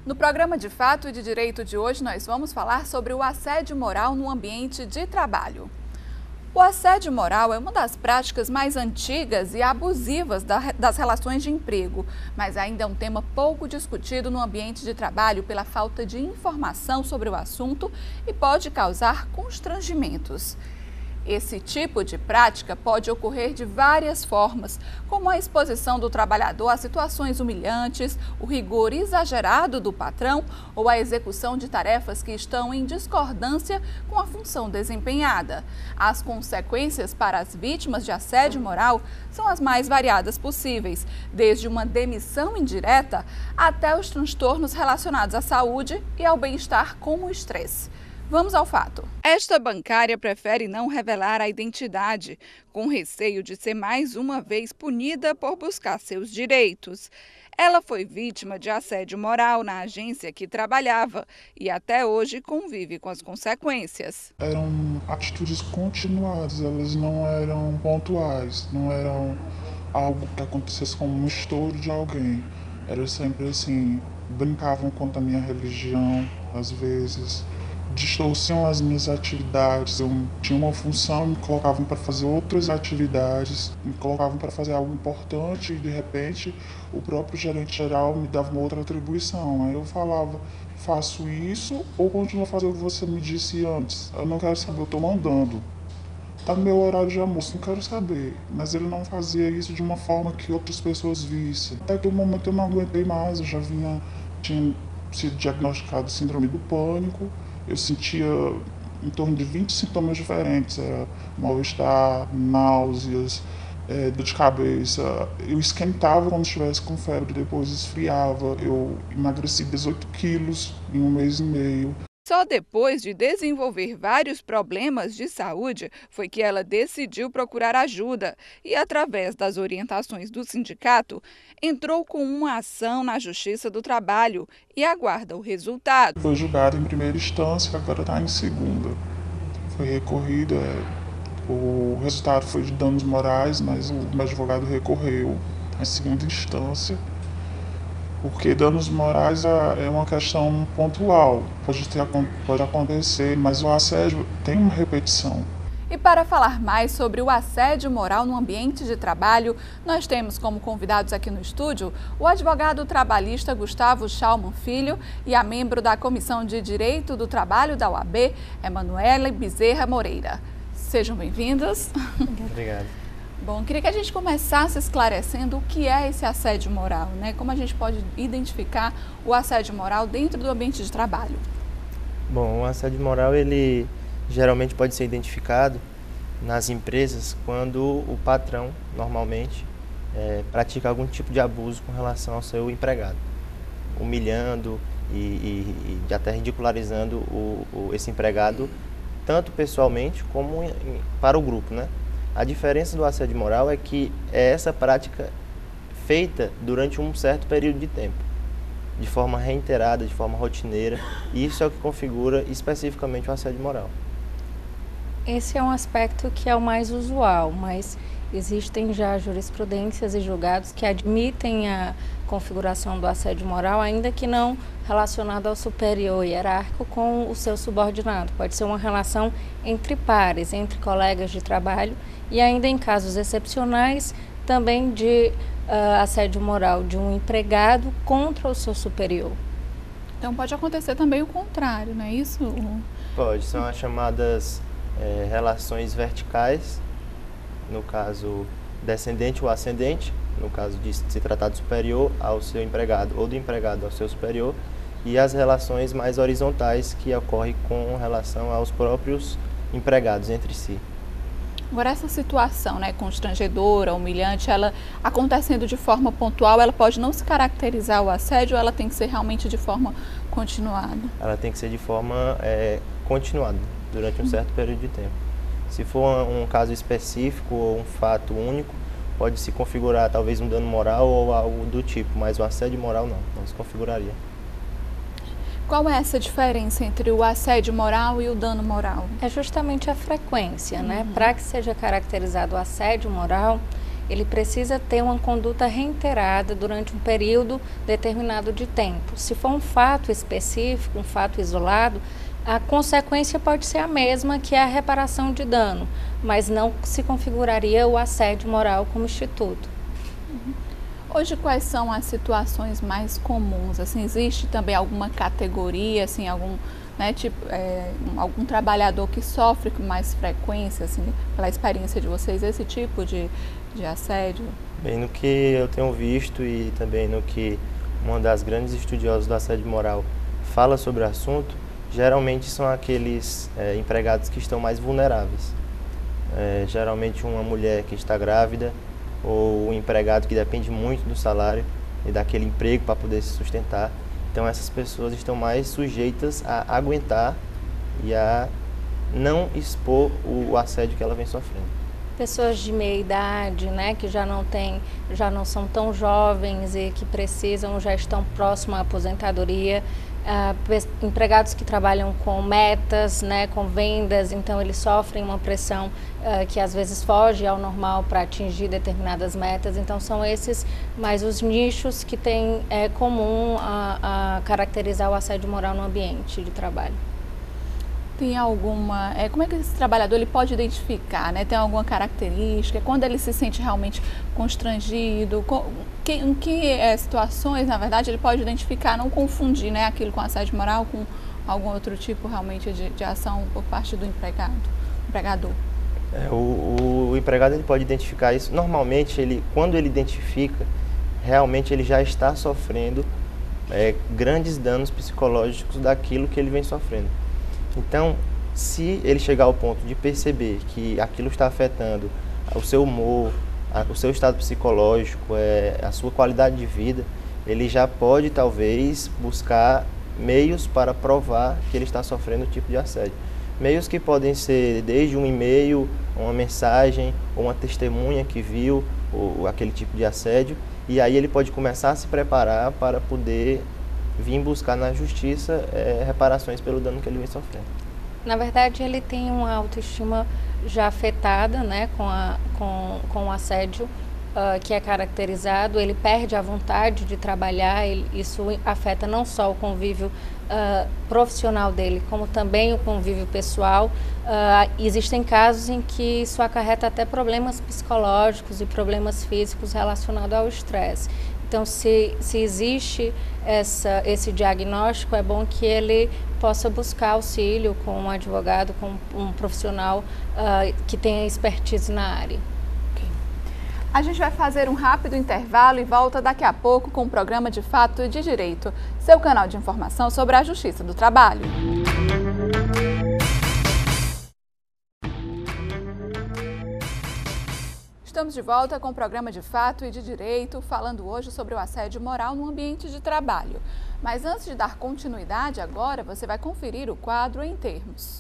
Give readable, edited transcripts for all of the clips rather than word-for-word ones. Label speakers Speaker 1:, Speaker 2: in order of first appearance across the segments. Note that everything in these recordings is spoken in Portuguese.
Speaker 1: No programa de Fato e de Direito de hoje, nós vamos falar sobre o assédio moral no ambiente de trabalho. O assédio moral é uma das práticas mais antigas e abusivas das relações de emprego, mas ainda é um tema pouco discutido no ambiente de trabalho pela falta de informação sobre o assunto e pode causar constrangimentos. Esse tipo de prática pode ocorrer de várias formas, como a exposição do trabalhador a situações humilhantes, o rigor exagerado do patrão ou a execução de tarefas que estão em discordância com a função desempenhada. As consequências para as vítimas de assédio moral são as mais variadas possíveis, desde uma demissão indireta até os transtornos relacionados à saúde e ao bem-estar como o estresse. Vamos ao fato. Esta bancária prefere não revelar a identidade, com receio de ser mais uma vez punida por buscar seus direitos. Ela foi vítima de assédio moral na agência que trabalhava e até hoje convive com as consequências.
Speaker 2: Eram atitudes continuadas, elas não eram pontuais, não eram algo que acontecesse como um estouro de alguém. Era sempre assim, brincavam contra a minha religião, às vezes. Distorciam as minhas atividades, eu tinha uma função, me colocavam para fazer outras atividades, me colocavam para fazer algo importante e de repente o próprio gerente geral me dava uma outra atribuição. Aí eu falava, faço isso ou continuo a fazer o que você me disse antes? Eu não quero saber, eu estou mandando. Está no meu horário de almoço, não quero saber. Mas ele não fazia isso de uma forma que outras pessoas vissem. Até que um momento eu não aguentei mais, eu já tinha sido diagnosticado síndrome do pânico. Eu sentia em torno de 20 sintomas diferentes, mal-estar, náuseas, dor de cabeça. Eu esquentava quando estivesse com febre, depois esfriava. Eu emagreci 18 quilos em um mês e meio.
Speaker 1: Só depois de desenvolver vários problemas de saúde foi que ela decidiu procurar ajuda e, através das orientações do sindicato, entrou com uma ação na Justiça do Trabalho e aguarda o resultado.
Speaker 2: Foi julgada em primeira instância, agora está em segunda. Foi recorrida, o resultado foi de danos morais, mas o meu advogado recorreu em segunda instância. Porque danos morais é uma questão pontual, pode acontecer, mas o assédio tem uma repetição.
Speaker 1: E para falar mais sobre o assédio moral no ambiente de trabalho, nós temos como convidados aqui no estúdio o advogado trabalhista Gustavo Schaumann Filho e a membro da Comissão de Direito do Trabalho da OAB, Emanuele Bezerra Moreira. Sejam bem-vindos.
Speaker 3: Obrigado.
Speaker 1: Bom, queria que a gente começasse esclarecendo o que é esse assédio moral, né? Como a gente pode identificar o assédio moral dentro do ambiente de trabalho?
Speaker 3: Bom, o assédio moral, ele geralmente pode ser identificado nas empresas quando o patrão, normalmente, pratica algum tipo de abuso com relação ao seu empregado, humilhando e até ridicularizando esse empregado, tanto pessoalmente como para o grupo, né? A diferença do assédio moral é que é essa prática feita durante um certo período de tempo, de forma reiterada, de forma rotineira, e isso é o que configura especificamente o assédio moral.
Speaker 4: Esse é um aspecto que é o mais usual, mas existem já jurisprudências e julgados que admitem a configuração do assédio moral, ainda que não relacionado ao superior hierárquico com o seu subordinado. Pode ser uma relação entre pares, entre colegas de trabalho e ainda em casos excepcionais também de assédio moral de um empregado contra o seu superior.
Speaker 1: Então pode acontecer também o contrário, não é isso?
Speaker 3: Pode, são as chamadas relações verticais, no caso descendente ou ascendente, no caso de se tratar do superior ao seu empregado ou do empregado ao seu superior, e as relações mais horizontais que ocorrem com relação aos próprios empregados entre si.
Speaker 1: Agora, essa situação, né, constrangedora, humilhante, ela acontecendo de forma pontual, ela pode não se caracterizar o assédio ou ela tem que ser realmente de forma continuada?
Speaker 3: Ela tem que ser de forma continuada, durante um certo período de tempo. Se for um caso específico ou um fato único, pode se configurar talvez um dano moral ou algo do tipo, mas o assédio moral não se configuraria.
Speaker 1: Qual é essa diferença entre o assédio moral e o dano moral?
Speaker 4: É justamente a frequência, né? Para que seja caracterizado o assédio moral, ele precisa ter uma conduta reiterada durante um período determinado de tempo. Se for um fato específico, um fato isolado, a consequência pode ser a mesma, que é a reparação de dano, mas não se configuraria o assédio moral como instituto.
Speaker 1: Hoje, quais são as situações mais comuns? Assim, existe também alguma categoria, assim, algum, né, tipo, algum trabalhador que sofre com mais frequência, assim, pela experiência de vocês, esse tipo de assédio?
Speaker 3: Bem, no que eu tenho visto e também no que uma das grandes estudiosas do assédio moral fala sobre o assunto, geralmente são aqueles empregados que estão mais vulneráveis. Geralmente uma mulher que está grávida, ou um empregado que depende muito do salário e daquele emprego para poder se sustentar. Então essas pessoas estão mais sujeitas a aguentar e a não expor o assédio que ela vem sofrendo.
Speaker 4: Pessoas de meia idade, né, que já não são tão jovens e que precisam, já estão próximos à aposentadoria. Empregados que trabalham com metas, né, com vendas, então eles sofrem uma pressão que às vezes foge ao normal para atingir determinadas metas. Então são esses mais os nichos que tem comum a caracterizar o assédio moral no ambiente de trabalho.
Speaker 1: Tem alguma, como é que esse trabalhador ele pode identificar, né? Tem alguma característica? Quando ele se sente realmente constrangido? Em que situações, na verdade, ele pode identificar, não confundir, né, aquilo com assédio moral com algum outro tipo realmente de ação por parte do empregador?
Speaker 3: O empregado ele pode identificar isso. Normalmente, quando ele identifica, realmente ele já está sofrendo grandes danos psicológicos daquilo que ele vem sofrendo. Então, se ele chegar ao ponto de perceber que aquilo está afetando o seu humor, o seu estado psicológico, a sua qualidade de vida, ele já pode talvez buscar meios para provar que ele está sofrendo o tipo de assédio. Meios que podem ser desde um e-mail, uma mensagem, ou uma testemunha que viu aquele tipo de assédio, e aí ele pode começar a se preparar para poder vir buscar na justiça reparações pelo dano que ele vem sofrendo.
Speaker 4: Na verdade, ele tem uma autoestima já afetada, né, com o assédio que é caracterizado, ele perde a vontade de trabalhar, isso afeta não só o convívio profissional dele, como também o convívio pessoal. Existem casos em que isso acarreta até problemas psicológicos e problemas físicos relacionados ao estresse. Então, se existe esse diagnóstico, é bom que ele possa buscar auxílio com um advogado, com um profissional que tenha expertise na área.
Speaker 1: Okay. A gente vai fazer um rápido intervalo e volta daqui a pouco com o programa De Fato e de Direito, seu canal de informação sobre a Justiça do Trabalho. Estamos de volta com o programa De Fato e de Direito, falando hoje sobre o assédio moral no ambiente de trabalho. Mas antes de dar continuidade agora, você vai conferir o quadro Em Termos.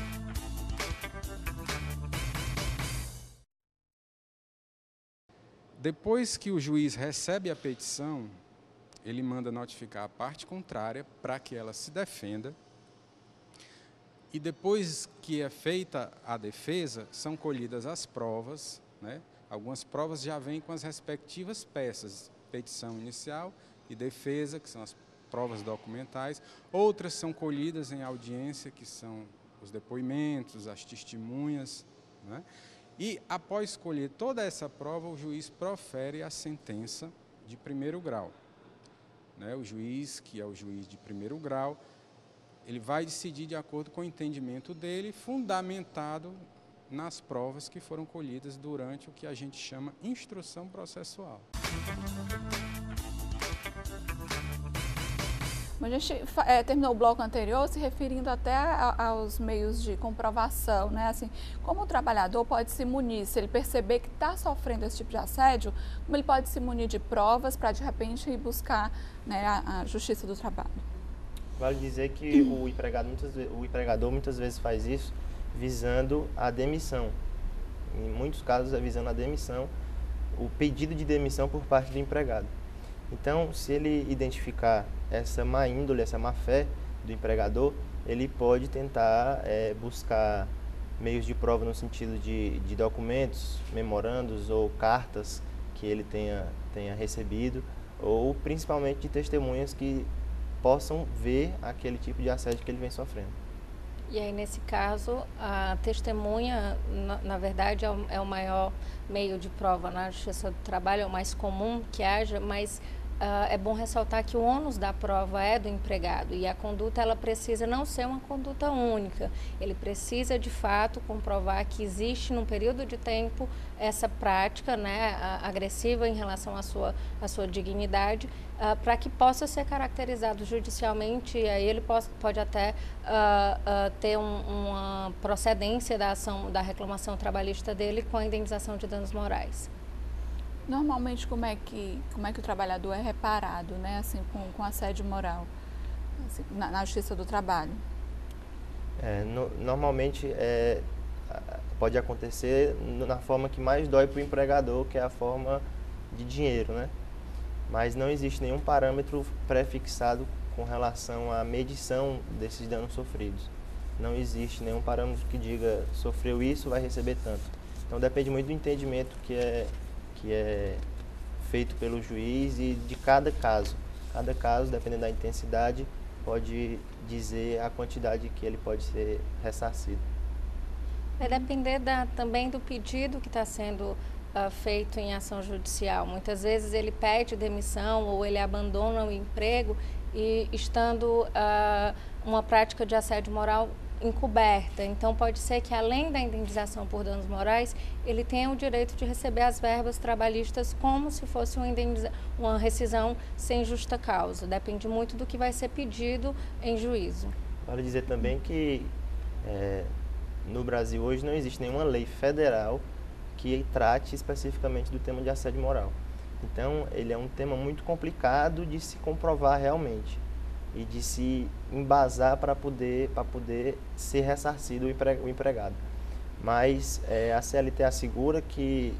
Speaker 5: Depois que o juiz recebe a petição, ele manda notificar a parte contrária para que ela se defenda. E depois que é feita a defesa, são colhidas as provas, né? Algumas provas já vêm com as respectivas peças, petição inicial e defesa, que são as provas documentais. Outras são colhidas em audiência, que são os depoimentos, as testemunhas, né? E após colher toda essa prova, o juiz profere a sentença de primeiro grau, né? O juiz, que é o juiz de primeiro grau, ele vai decidir de acordo com o entendimento dele, fundamentado nas provas que foram colhidas durante o que a gente chama instrução processual.
Speaker 1: A gente terminou o bloco anterior se referindo até aos meios de comprovação, né? Assim, como o trabalhador pode se munir, se ele perceber que está sofrendo esse tipo de assédio, como ele pode se munir de provas para, de repente, ir buscar, né, a Justiça do Trabalho?
Speaker 3: Vale dizer que o empregador muitas vezes faz isso visando a demissão. Em muitos casos é visando a demissão, o pedido de demissão por parte do empregado. Então, se ele identificar essa má índole, essa má fé do empregador, ele pode tentar buscar meios de prova no sentido de documentos, memorandos ou cartas que ele tenha recebido, ou principalmente de testemunhas que possam ver aquele tipo de assédio que ele vem sofrendo.
Speaker 4: E aí, nesse caso, a testemunha, na verdade, é o maior meio de prova na Justiça do Trabalho, é o mais comum que haja, mas é bom ressaltar que o ônus da prova é do empregado e a conduta ela precisa não ser uma conduta única. Ele precisa, de fato, comprovar que existe num período de tempo essa prática, né, agressiva em relação à sua dignidade, para que possa ser caracterizado judicialmente e aí ele pode até ter uma procedência da ação, da reclamação trabalhista dele com a indenização de danos morais.
Speaker 1: Normalmente, como é que o trabalhador é reparado, né, assim, com assédio moral, assim, na Justiça do Trabalho?
Speaker 3: Normalmente pode acontecer na forma que mais dói para o empregador, que é a forma de dinheiro, né? Mas não existe nenhum parâmetro pré-fixado com relação à medição desses danos sofridos. Não existe nenhum parâmetro que diga sofreu isso, vai receber tanto. Então depende muito do entendimento que é feito pelo juiz e de cada caso. Cada caso, dependendo da intensidade, pode dizer a quantidade que ele pode ser ressarcido.
Speaker 4: Vai depender também do pedido que está sendo feito em ação judicial. Muitas vezes ele pede demissão ou ele abandona o emprego e estando uma prática de assédio moral encoberta. Então, pode ser que, além da indenização por danos morais, ele tenha o direito de receber as verbas trabalhistas como se fosse uma rescisão sem justa causa. Depende muito do que vai ser pedido em juízo.
Speaker 3: Vale dizer também que no Brasil hoje não existe nenhuma lei federal que trate especificamente do tema de assédio moral. Então, ele é um tema muito complicado de se comprovar realmente e de se embasar para poder ser ressarcido o empregado. Mas a CLT assegura que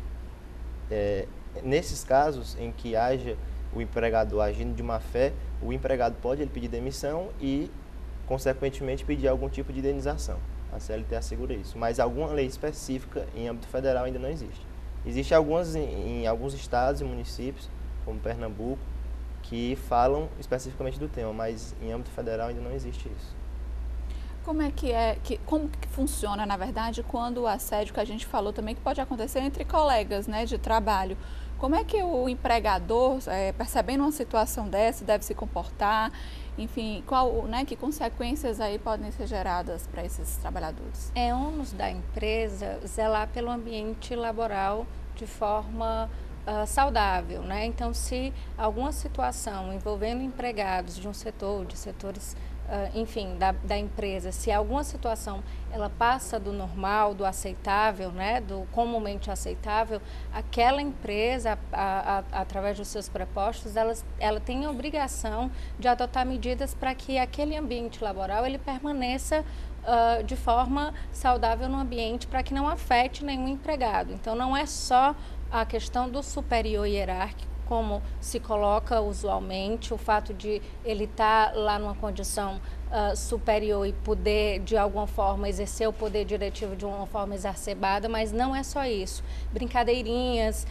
Speaker 3: nesses casos em que haja o empregador agindo de má fé, o empregado pode pedir demissão e, consequentemente, pedir algum tipo de indenização. A CLT assegura isso. Mas alguma lei específica em âmbito federal ainda não existe. Existe algumas em alguns estados e municípios, como Pernambuco, que falam especificamente do tema, mas em âmbito federal ainda não existe isso.
Speaker 1: Como que funciona, na verdade, quando o assédio que a gente falou também que pode acontecer entre colegas, né, de trabalho? Como é que o empregador, percebendo uma situação dessa, deve se comportar? Enfim, que consequências aí podem ser geradas para esses trabalhadores?
Speaker 4: É ônus da empresa zelar pelo ambiente laboral de forma saudável, né? Então, se alguma situação envolvendo empregados de um setor, de setores, enfim, da empresa, se alguma situação ela passa do normal, do aceitável, né, do comumente aceitável, aquela empresa, através dos seus prepostos, ela tem a obrigação de adotar medidas para que aquele ambiente laboral ele permaneça de forma saudável no ambiente, para que não afete nenhum empregado. Então, não é só a questão do superior hierárquico, como se coloca usualmente, o fato de ele estar lá numa condição superior e poder, de alguma forma, exercer o poder diretivo de uma forma exacerbada, mas não é só isso. Brincadeirinhas,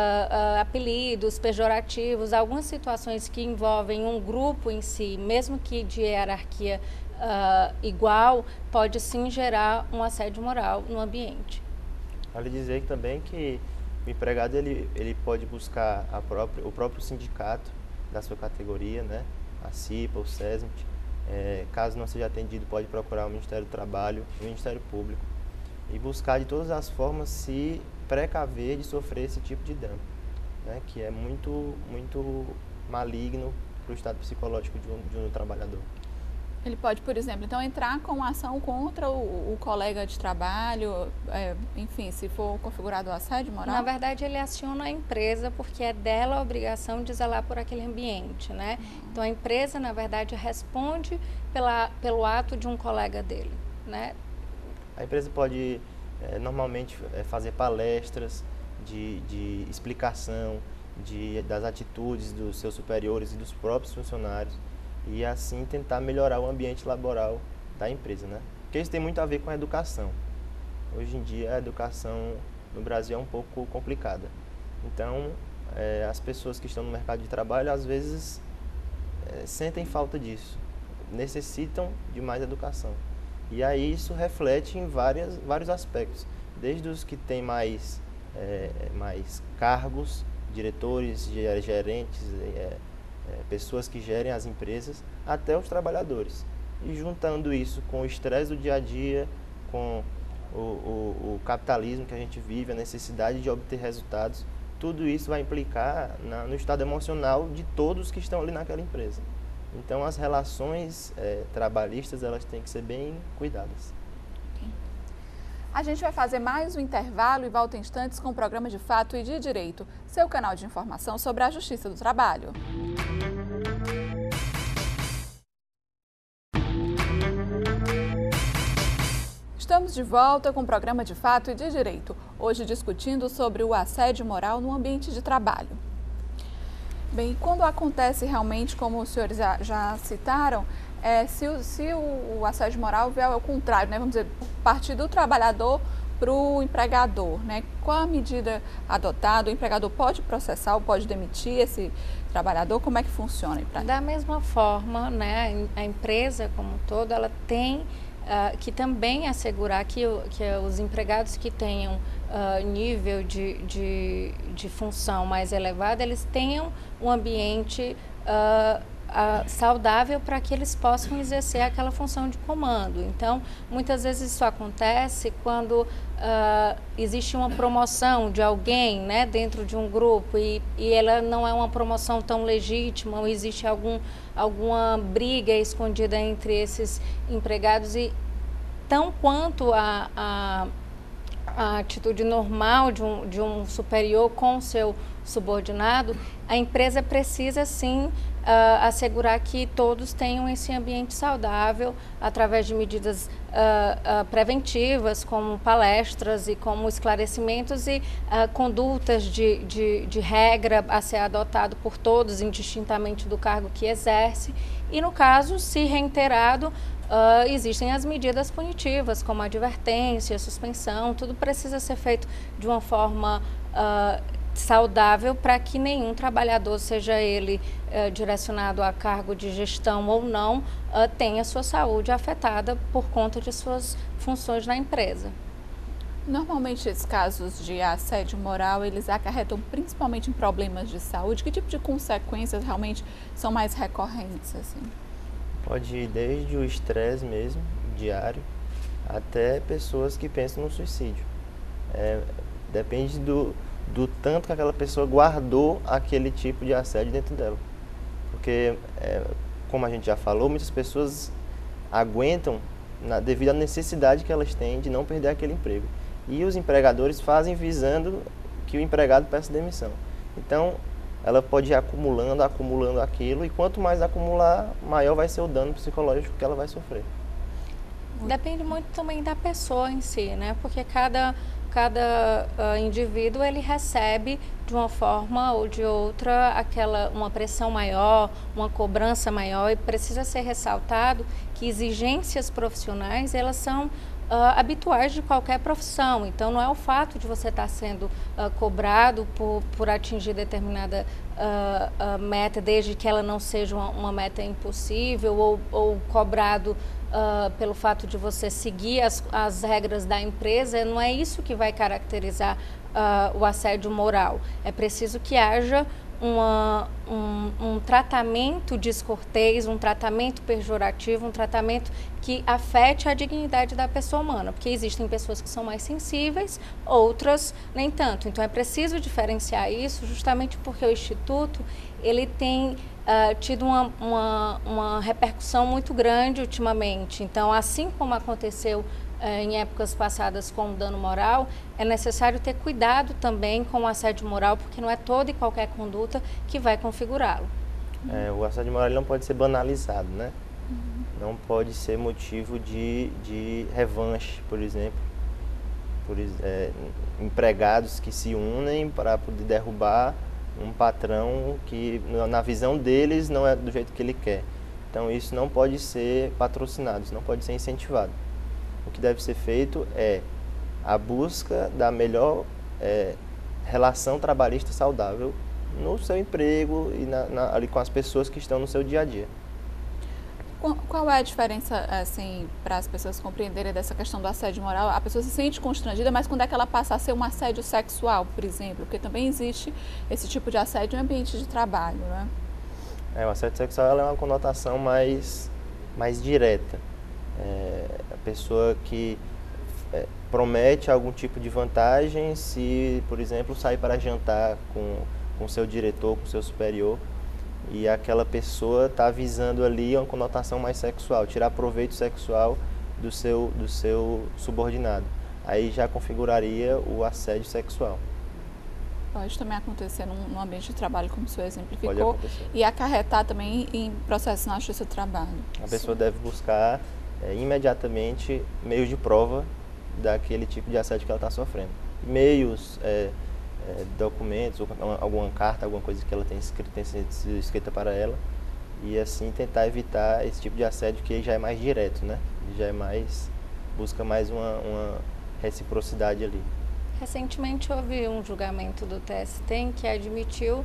Speaker 4: apelidos pejorativos, algumas situações que envolvem um grupo em si, mesmo que de hierarquia igual, pode sim gerar um assédio moral no ambiente.
Speaker 3: Vale dizer também que o empregado ele pode buscar o próprio sindicato da sua categoria, né? A CIPA, o SESMIT. Caso não seja atendido, pode procurar o Ministério do Trabalho, o Ministério Público e buscar de todas as formas se precaver de sofrer esse tipo de dano, né? Que é muito, muito maligno para o estado psicológico de um trabalhador.
Speaker 1: Ele pode, por exemplo, então entrar com ação contra o colega de trabalho, enfim, se for configurado o assédio moral?
Speaker 4: Na verdade, ele aciona a empresa porque é dela a obrigação de zelar por aquele ambiente, né? Então, a empresa, na verdade, responde pelo ato de um colega dele, né?
Speaker 3: A empresa pode, normalmente, fazer palestras de explicação das atitudes dos seus superiores e dos próprios funcionários, e assim tentar melhorar o ambiente laboral da empresa, né? Porque isso tem muito a ver com a educação. hoje em dia a educação no Brasil é um pouco complicada. Então, as pessoas que estão no mercado de trabalho, às vezes, sentem falta disso, necessitam de mais educação. E aí isso reflete em vários aspectos, desde os que têm mais cargos, diretores, gerentes, pessoas que gerem as empresas, até os trabalhadores. E juntando isso com o estresse do dia a dia, com o capitalismo que a gente vive, a necessidade de obter resultados, tudo isso vai implicar no estado emocional de todos que estão ali naquela empresa. Então, as relações trabalhistas, elas têm que ser bem cuidadas.
Speaker 1: A gente vai fazer mais um intervalo e volta em instantes com o programa De Fato e de Direito, seu canal de informação sobre a Justiça do Trabalho. Estamos de volta com o programa De Fato e de Direito, hoje discutindo sobre o assédio moral no ambiente de trabalho. Bem, quando acontece realmente, como os senhores já citaram, se o assédio moral vier ao contrário, né, vamos dizer, partir do trabalhador para o empregador, né? Qual a medida adotada? O empregador pode processar ou pode demitir esse trabalhador? Como é que funciona?
Speaker 4: Da mesma forma, né, a empresa como um todo, ela tem que também assegurar que os empregados que tenham nível de função mais elevado, eles tenham um ambiente saudável para que eles possam exercer aquela função de comando. Então, muitas vezes isso acontece quando existe uma promoção de alguém, né, dentro de um grupo e ela não é uma promoção tão legítima, ou existe alguma briga escondida entre esses empregados e tão quanto a atitude normal de um superior com o seu subordinado, a empresa precisa sim assegurar que todos tenham esse ambiente saudável através de medidas preventivas, como palestras e como esclarecimentos e condutas de regra a ser adotado por todos, indistintamente do cargo que exerce. E no caso, se reiterado, existem as medidas punitivas, como advertência, suspensão, tudo precisa ser feito de uma forma saudável para que nenhum trabalhador, seja ele direcionado a cargo de gestão ou não, tenha sua saúde afetada por conta de suas funções na empresa.
Speaker 1: Normalmente, esses casos de assédio moral, eles acarretam principalmente em problemas de saúde. Que tipo de consequências realmente são mais recorrentes, assim?
Speaker 3: Pode ir desde o estresse mesmo, diário, até pessoas que pensam no suicídio. Depende do tanto que aquela pessoa guardou aquele tipo de assédio dentro dela. Porque, como a gente já falou, muitas pessoas aguentam devido à necessidade que elas têm de não perder aquele emprego. E os empregadores fazem visando que o empregado peça demissão. Então, ela pode ir acumulando aquilo, e quanto mais acumular, maior vai ser o dano psicológico que ela vai sofrer.
Speaker 4: Depende muito também da pessoa em si, né? Porque cada indivíduo ele recebe de uma forma ou de outra uma pressão maior, uma cobrança maior, e precisa ser ressaltado que exigências profissionais elas são habituais de qualquer profissão. Então, não é o fato de você estar sendo cobrado por atingir determinada meta, desde que ela não seja uma meta impossível, ou cobrado pelo fato de você seguir as regras da empresa, não é isso que vai caracterizar o assédio moral. É preciso que haja um tratamento descortês, um tratamento pejorativo, um tratamento que afete a dignidade da pessoa humana, porque existem pessoas que são mais sensíveis, outras nem tanto. Então é preciso diferenciar isso, justamente porque o Instituto ele tem tido uma repercussão muito grande ultimamente. Então, assim como aconteceu em épocas passadas com o dano moral, é necessário ter cuidado também com o assédio moral, porque não é toda e qualquer conduta que vai configurá-lo.
Speaker 3: O assédio moral não pode ser banalizado, né? Não pode ser motivo de revanche, por exemplo. Empregados que se unem para poder derrubar um patrão que, na visão deles, não é do jeito que ele quer. Então, isso não pode ser patrocinado, isso não pode ser incentivado. O que deve ser feito é a busca da melhor relação trabalhista saudável no seu emprego e ali com as pessoas que estão no seu dia a dia.
Speaker 1: Qual é a diferença, assim, para as pessoas compreenderem dessa questão do assédio moral? A pessoa se sente constrangida, mas quando é que ela passa a ser um assédio sexual, por exemplo? Porque também existe esse tipo de assédio em ambiente de trabalho, né?
Speaker 3: O assédio sexual é uma conotação mais direta. A pessoa que promete algum tipo de vantagem se, por exemplo, sair para jantar com seu diretor, com seu superior, e aquela pessoa está visando ali uma conotação mais sexual, tirar proveito sexual do seu subordinado. Aí já configuraria o assédio sexual.
Speaker 1: Pode também acontecer num ambiente de trabalho, como o senhor exemplificou,
Speaker 3: pode acontecer.
Speaker 1: E acarretar também em processo na justiça do trabalho.
Speaker 3: A pessoa deve buscar imediatamente meios de prova daquele tipo de assédio que ela está sofrendo. Meios, documentos, alguma carta, alguma coisa que ela tem sido escrita para ela, e assim tentar evitar esse tipo de assédio que já é mais direto, né? Busca mais uma reciprocidade ali.
Speaker 4: Recentemente houve um julgamento do TST em que admitiu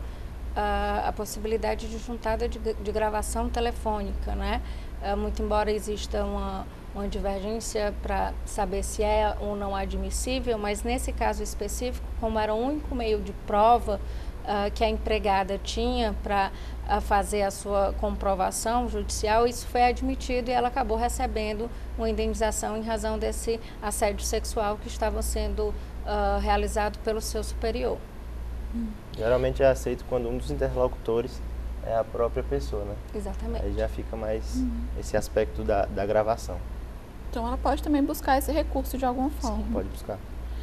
Speaker 4: a possibilidade de juntada de gravação telefônica, né? Muito embora exista uma divergência para saber se é ou não admissível, mas nesse caso específico, como era o único meio de prova que a empregada tinha para fazer a sua comprovação judicial, isso foi admitido e ela acabou recebendo uma indenização em razão desse assédio sexual que estava sendo realizado pelo seu superior.
Speaker 3: Geralmente é aceito quando um dos interlocutores é a própria pessoa, né?
Speaker 4: Exatamente.
Speaker 3: Aí já fica mais esse aspecto da gravação.
Speaker 1: Então ela pode também buscar esse recurso de alguma forma.
Speaker 3: Sim, pode buscar.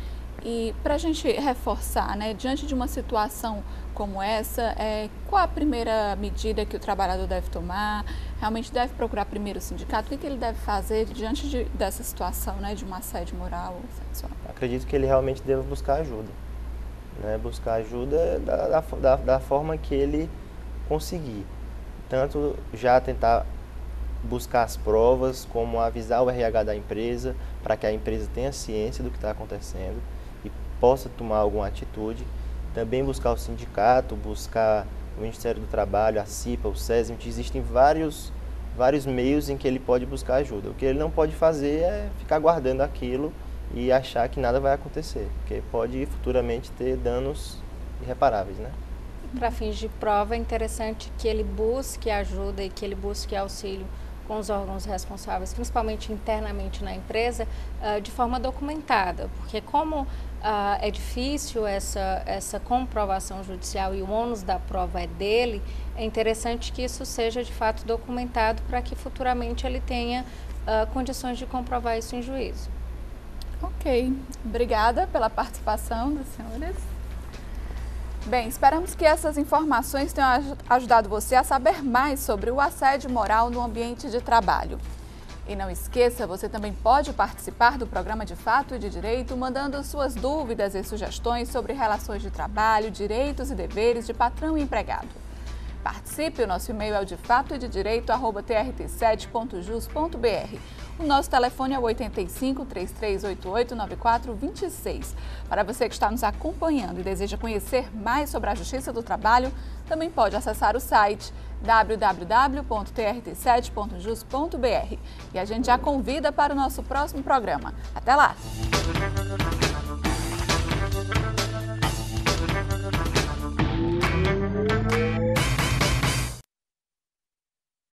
Speaker 1: E para a gente reforçar, né, diante de uma situação como essa, qual a primeira medida que o trabalhador deve tomar? Realmente deve procurar primeiro o sindicato? O que ele deve fazer diante dessa situação, né, de um assédio moral ou sexual?
Speaker 3: Acredito que ele realmente deve buscar ajuda. Né? Buscar ajuda da forma que ele conseguir. Tanto já tentar buscar as provas, como avisar o RH da empresa, para que a empresa tenha ciência do que está acontecendo e possa tomar alguma atitude. Também buscar o sindicato, buscar o Ministério do Trabalho, a CIPA, o SESMIT. Existem vários meios em que ele pode buscar ajuda. O que ele não pode fazer é ficar guardando aquilo e achar que nada vai acontecer, porque pode futuramente ter danos irreparáveis, né?
Speaker 4: Para fins de prova, é interessante que ele busque ajuda e que ele busque auxílio com os órgãos responsáveis, principalmente internamente na empresa, de forma documentada, porque como é difícil essa comprovação judicial e o ônus da prova é dele, é interessante que isso seja de fato documentado para que futuramente ele tenha condições de comprovar isso em juízo.
Speaker 1: Ok, obrigada pela participação das senhoras. Bem, esperamos que essas informações tenham ajudado você a saber mais sobre o assédio moral no ambiente de trabalho. E não esqueça, você também pode participar do programa De Fato e de Direito, mandando suas dúvidas e sugestões sobre relações de trabalho, direitos e deveres de patrão e empregado. Participe, o nosso e-mail é o defatoededireito@trt7.jus.br. O nosso telefone é o 85 3388 9426. Para você que está nos acompanhando e deseja conhecer mais sobre a Justiça do Trabalho, também pode acessar o site www.trt7.jus.br. E a gente já convida para o nosso próximo programa. Até lá!